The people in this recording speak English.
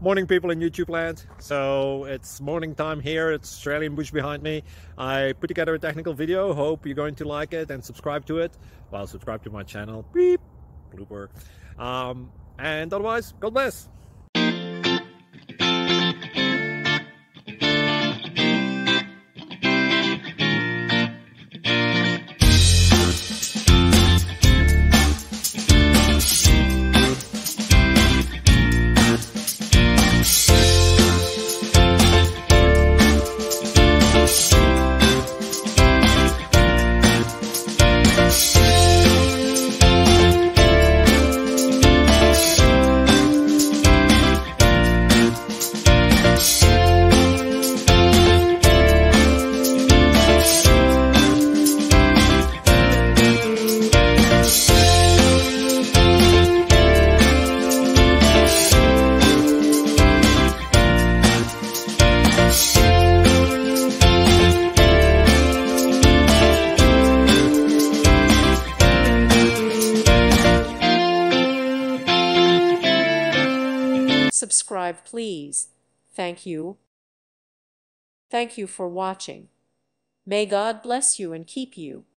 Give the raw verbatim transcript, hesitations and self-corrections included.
Morning, people in YouTube land. So it's morning time here. It's Australian bush behind me. I put together a technical video. Hope you're going to like it and subscribe to it. Well, subscribe to my channel. Beep. Blooper. Um, and otherwise, God bless. Subscribe, please. Thank you. Thank you for watching. May God bless you and keep you.